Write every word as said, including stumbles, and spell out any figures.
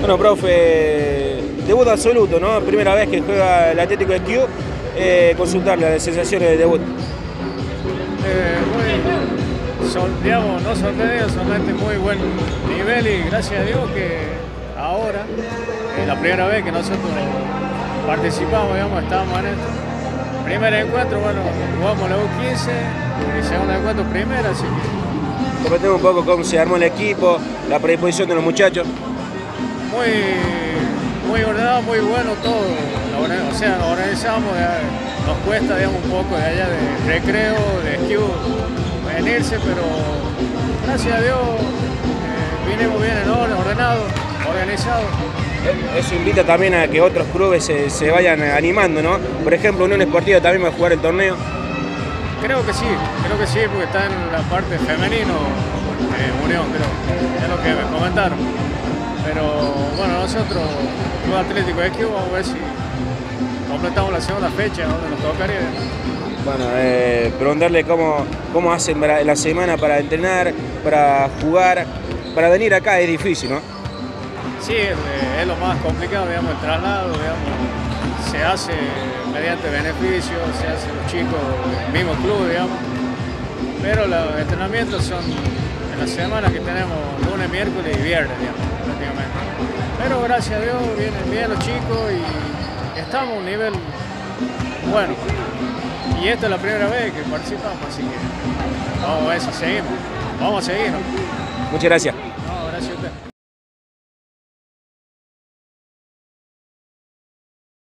Bueno, profe, debut absoluto, ¿no? Primera vez que juega el Atlético de Quibdó. Eh, consultarle las sensaciones de debut. Eh, muy, sol, digamos, no sorprendido, solamente muy buen nivel y gracias a Dios que ahora, es la primera vez que nosotros participamos, digamos, estamos en esto. Primer encuentro, bueno, jugamos la U quince y segundo encuentro primera, así que... Comentemos un poco cómo se armó el equipo, la predisposición de los muchachos. Muy, muy ordenado, muy bueno todo. O sea, nos organizamos, nos cuesta, digamos, un poco de allá de recreo, de esquivo, venirse, pero gracias a Dios eh, vinimos bien en orden, ordenado, organizado. Eso invita también a que otros clubes se, se vayan animando, ¿no? Por ejemplo, Unión Esportiva también va a jugar el torneo. Creo que sí, creo que sí, porque está en la parte femenino, eh, Unión, creo, es lo que me comentaron. Pero bueno, nosotros, Club Atlético de Quibdó, vamos a ver si completamos la segunda fecha donde nos tocaría. Bueno, eh, preguntarle cómo, cómo hacen para, la semana para entrenar, para jugar, para venir acá es difícil, ¿no? Sí, es, es lo más complicado, digamos, el traslado, digamos, se hace mediante beneficios, se hace los chicos del mismo club, digamos, pero los entrenamientos son en las semanas que tenemos lunes, miércoles y viernes, digamos, prácticamente. Pero gracias a Dios vienen bien los chicos y estamos a un nivel bueno. Y esta es la primera vez que participamos, así que vamos a ver si seguimos. Vamos a seguir, ¿no? Muchas gracias.